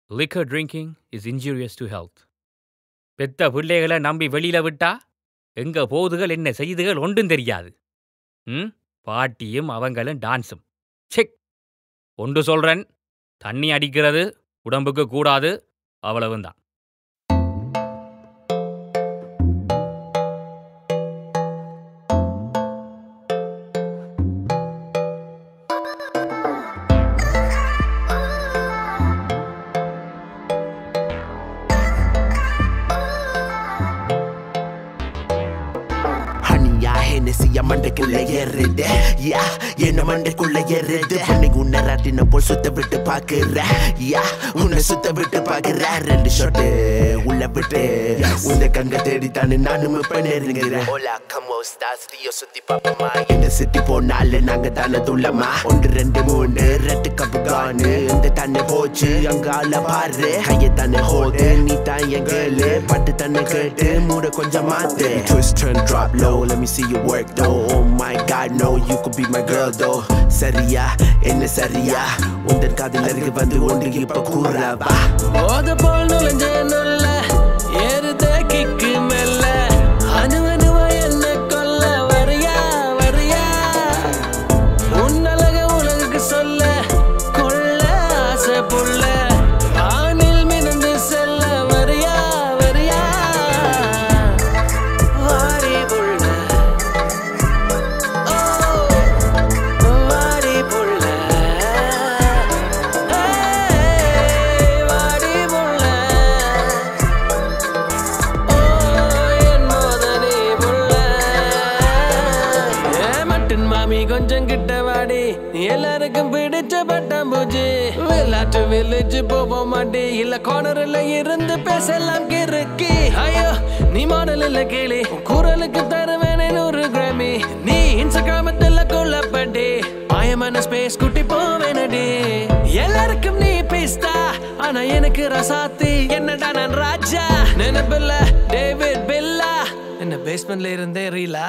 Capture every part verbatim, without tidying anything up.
liquor drinking is injurious to health. பெத்த பிள்ளைகளை நம்பி வெளியில விட்டா எங்க போதுகள் என்ன செய்துகள் ஒன்றும் தெரியாது. ம் பாட்டியும் அவங்களும் டான்ஸும். செக் ஒன்று சொல்றேன், தண்ணி அடிக்கிறது உடம்புக்கு கூடாது, அவ்வளவுதான். மண்டைக்குள்ள ஏறுது யா என்ன மண்டைக்குள்ள ஏறுது பண்ணி உன்னை ராட்டின போல் சுத்த விட்டு பாக்குற யா உன்னை சுத்த விட்டு பாக்குற ரெண்டு ஷாட்டு உள்ள விட்டு உன்னை கங்க தேடித்தானு நானும் இப்ப நெருங்குறேன். ஓலா கமோ ஸ்டார்ஸ் ரியோ சுத்தி பாப்பமா இந்த சிட்டி போனால நாங்க தானே துள்ளமா ஒன்று ரெண்டு மூணு ரெட்டு கப்பு கானு இந்த தண்ணி போச்சு அங்க ஆள பாரு கைய தானே ஹோடு நீ தான் என் கேளு பட்டு தண்ணி கேட்டு மூட கொஞ்சம் மாத்து twist turn drop low let me see you work though. Oh my God, no, you could be my girl though. Seriya, enna seriya, undan kaadillarku vandu ondu ipa koorava. Oda pol nulanje nulla, erudhe kick mella, anu anuva enna kolla variya variya. Unnalaga ulagukku solla, kolla aasa pulla, aanil minandu sella variya variya. Vari pulla. கொஞ்சம் கிட்ட வாடி எல்லாருக்கும் பிடிச்ச பட்டாம்பூச்சி விளையாட்டு village போக மாட்டே இல்ல கார்னர்ல இருந்து பேசலாம் கிறுக்கி ஐயோ நீ மாடல் இல்ல கேளு குரலுக்கு தருவேனே நூறு கிராமி நீ இன்ஸ்டாகிராமத்துல கொல்லப்பட்டி ஆயமான ஸ்பேஸ் குட்டி போவேனடி எல்லாருக்கும் நீ பேஸ்தா ஆனா எனக்கு ரசாத்தி என்னடா நான் ராஜா நினைப்பில்ல டேவிட் பில்லா என்ன பேஸ்மெண்ட்ல இருந்தே ரீலா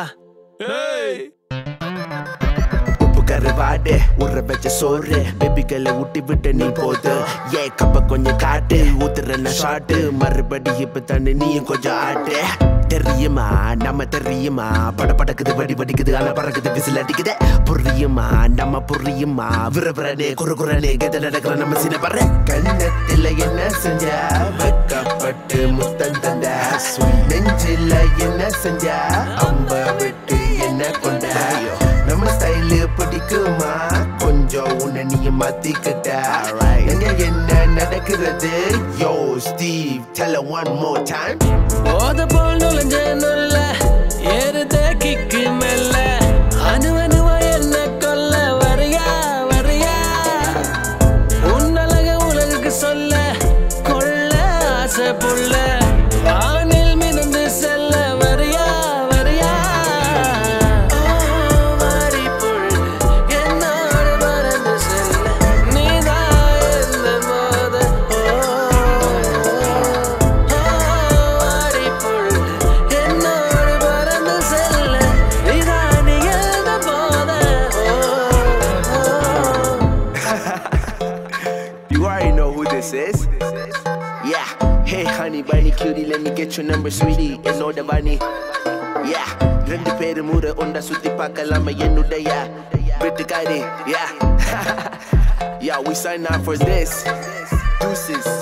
கருவாடு உற வச்ச சோறு பேபிகளை ஊட்டி விட்டு நீ போது ஏ கப்ப கொஞ்சம் காட்டு ஊத்துறன ஷாட்டு மறுபடி இப்ப தண்ணி நீயும் கொஞ்சம் ஆட்டு தெரியுமா நம்ம தெரியுமா பட படக்குது வடி வடிக்குது ஆனா பறக்குது விசில் அடிக்குது புரியுமா நம்ம புரியுமா விரவிரனே குறு குறனே கெத நடக்கிற நம்ம சின்ன பற கண்ணத்துல என்ன செஞ்ச வெக்கப்பட்டு முத்தம் தந்த நெஞ்சில என்ன செஞ்ச அம்ப விட்டு என்ன கொண்ட நம்ம ஸ்டைலு பிடிக்குமா கொஞ்சம் உன்னை நீ மாத்திக்கிட்ட எங்க என்ன நடக்கிறது yo Steve tell her one more time போத போல் நுழைஞ்ச நுள்ள ஏறுதே கிக்கு மெல்ல அணு அணுவா என்ன கொல்ல வரியா வரியா உன்னழக உலகுக்கு சொல்ல கொள்ள ஆசை புள்ள வானில் மிதந்து செல்ல வரியா வரியா Is yeah hey honey bunny cutie let me get your number sweetie என்னோட bunny yeah ரெண்டு பேரு மூர ஒண்டா சுத்தி பார்க்கலாம என்னுடைய வெட்டுக்காரி yeah yeah we sign up for this deuces